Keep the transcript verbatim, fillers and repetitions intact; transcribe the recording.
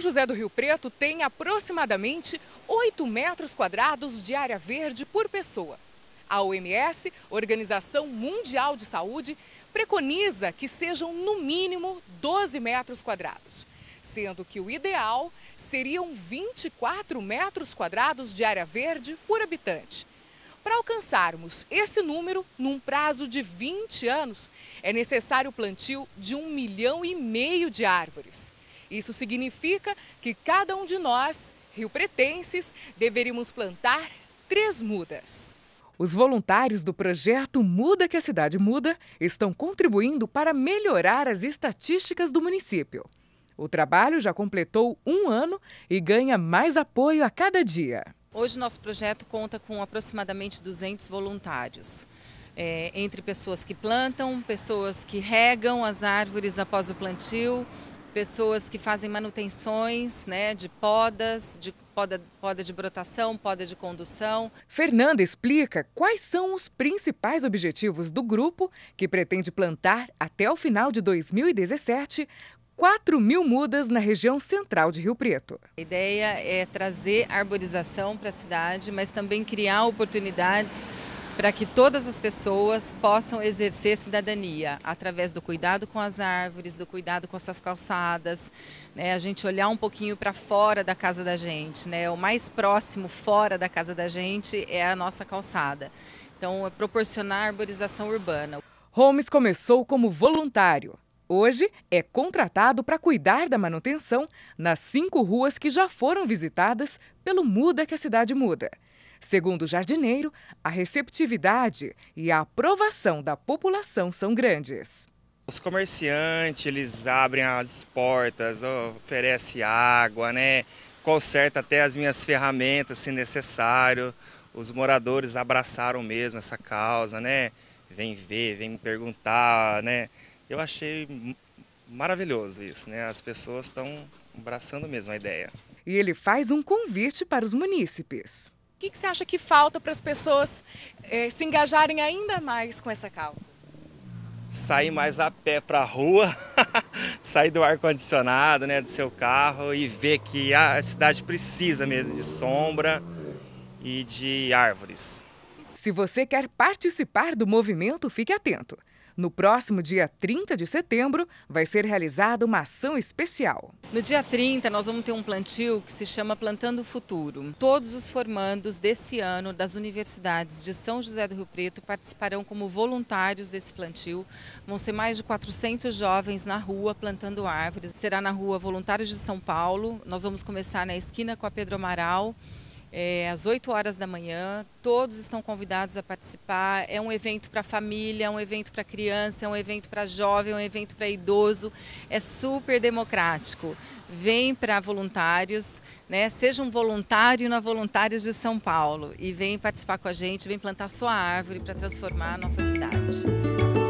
José do Rio Preto tem aproximadamente oito metros quadrados de área verde por pessoa. A O M S, Organização Mundial de Saúde, preconiza que sejam no mínimo doze metros quadrados, sendo que o ideal seriam vinte e quatro metros quadrados de área verde por habitante. Para alcançarmos esse número, num prazo de vinte anos, é necessário o plantio de um milhão e meio de árvores. Isso significa que cada um de nós, riopretenses, deveríamos plantar três mudas. Os voluntários do projeto Muda que a Cidade Muda estão contribuindo para melhorar as estatísticas do município. O trabalho já completou um ano e ganha mais apoio a cada dia. Hoje nosso projeto conta com aproximadamente duzentos voluntários, é, entre pessoas que plantam, pessoas que regam as árvores após o plantio, pessoas que fazem manutenções, né, de podas, de poda, poda de brotação, poda de condução. Fernanda explica quais são os principais objetivos do grupo que pretende plantar até o final de dois mil e dezessete quatro mil mudas na região central de Rio Preto. A ideia é trazer arborização para a cidade, mas também criar oportunidades para que todas as pessoas possam exercer cidadania através do cuidado com as árvores, do cuidado com as suas calçadas, né? A gente olhar um pouquinho para fora da casa da gente, né? O mais próximo fora da casa da gente é a nossa calçada. Então, é proporcionar arborização urbana. Holmes começou como voluntário. Hoje é contratado para cuidar da manutenção nas cinco ruas que já foram visitadas pelo Muda que a Cidade Muda. Segundo o jardineiro, a receptividade e a aprovação da população são grandes. Os comerciantes, eles abrem as portas, oferecem água, né? Conserta até as minhas ferramentas se necessário. Os moradores abraçaram mesmo essa causa, né? Vem ver, vem me perguntar, né? Eu achei maravilhoso isso, né? As pessoas estão abraçando mesmo a ideia. E ele faz um convite para os munícipes. O que, que você acha que falta para as pessoas eh, se engajarem ainda mais com essa causa? Sair mais a pé para a rua, sair do ar-condicionado, né, do seu carro e ver que a cidade precisa mesmo de sombra e de árvores. Se você quer participar do movimento, fique atento. No próximo dia trinta de setembro, vai ser realizada uma ação especial. No dia trinta, nós vamos ter um plantio que se chama Plantando o Futuro. Todos os formandos desse ano das universidades de São José do Rio Preto participarão como voluntários desse plantio. Vão ser mais de quatrocentos jovens na rua plantando árvores. Será na rua Voluntários de São Paulo. Nós vamos começar na esquina com a Pedro Amaral. É, às oito horas da manhã, todos estão convidados a participar. É um evento para família, é um evento para criança, é um evento para jovem, é um evento para idoso. É super democrático. Vem para voluntários, né? Seja um voluntário na Voluntários de São Paulo e vem participar com a gente, vem plantar sua árvore para transformar a nossa cidade.